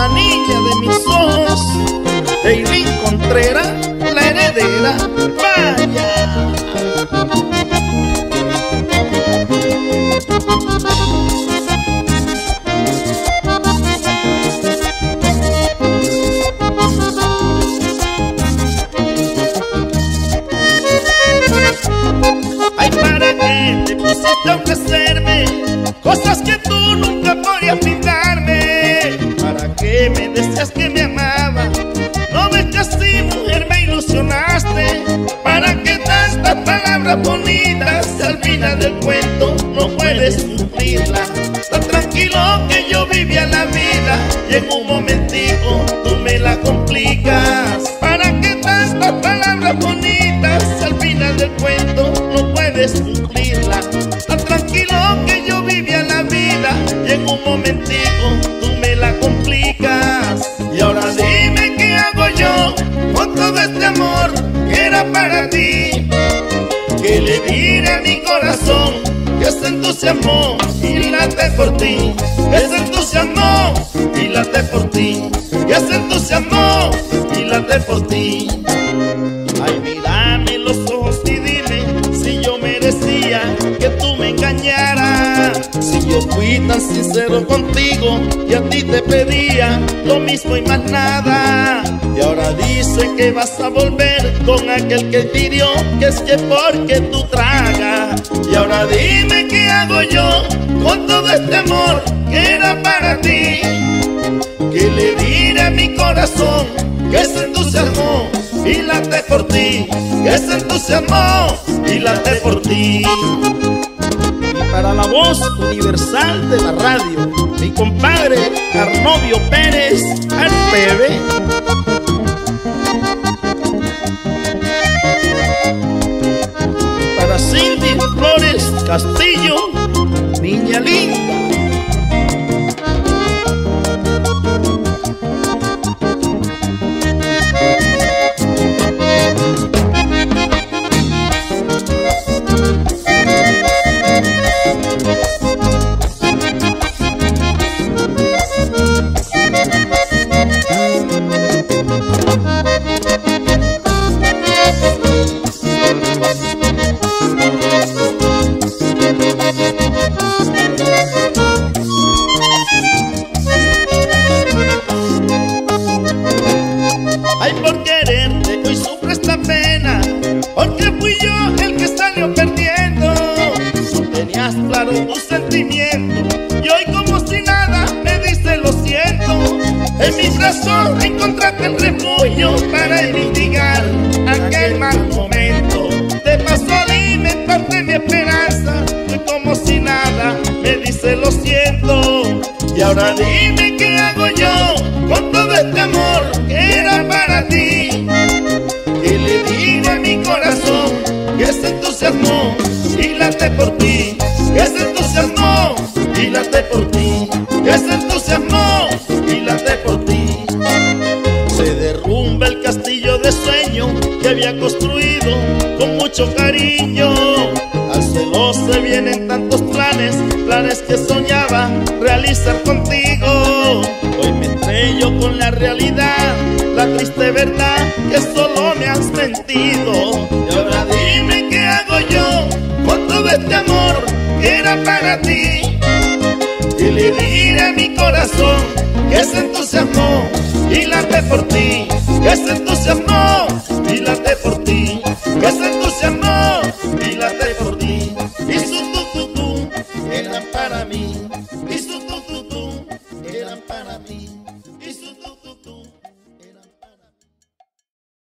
niña de mis ojos, Eileen Contreras, la heredera. Vaya. Ay, ¿para qué te pusiste a ofrecerme cosas que tú nunca podías brindarme? ¿Para qué me decías que me amaba? No ves que así, mujer, me ilusionaste. ¿Para qué tantas palabras bonitas si al final del cuento no puedes cumplirlas? Tan tranquilo que yo vivía la vida y en un momentico tú me la complicas. ¿Para qué tantas palabras bonitas si al final del cuento no puedes cumplirla? Tan tranquilo que yo vivía la vida y en un momentico tú me la complicas. Y ahora dime qué hago yo con todo este amor que era para ti. Que le diré a mi corazón que se entusiasmó y late por ti. Que se entusiasmó y late por ti. Que se entusiasmó y late por ti. Ay, mírame los ojos y dime si yo merecía que tú me engañaras. Si yo fui tan sincero contigo y a ti te pedía lo mismo y más nada. Y ahora dice que vas a volver con aquel que pidió que es que porque tú tragas. Y ahora dime qué hago yo con todo este amor que era para ti. Que le diré a mi corazón que se entusiasmó y late por ti. Que se entusiasmó y late por ti. Y para la voz universal de la radio, mi compadre Arnovio Pérez, Arpebe. Para Cindy Flores Castillo, niña linda. Ay, por quererte hoy sufro esta pena, porque fui yo el que salió perdiendo. Tú tenías claro tus sentimientos y hoy como si nada me dice lo siento. En mi corazón encontraste el refugio para mitigar aquel mal momento. Te pasó a alimentarte mi esperanza y como si nada me dice lo siento. Y ahora dime qué hago yo con todo este amor que era para ti. Que le diré a mi corazón que se entusiasmó y late por ti. Que se entusiasmó y late por ti. Que se entusiasmó y late por ti. Se derrumba el castillo de sueño que había construido con mucho cariño. Al cielo se vienen tantos planes, planes que soñaba realizar contigo. Hoy me estrello con la realidad, la triste verdad que solo me has mentido. Y ahora dime qué hago yo con todo este amor que era para ti. Y le diré a mi corazón que se entusiasmó y late por ti. Que se entusiasmó y late por ti. Que se entusiasmó y late por ti. Y su tu eran para mí. Y su tu eran para mí.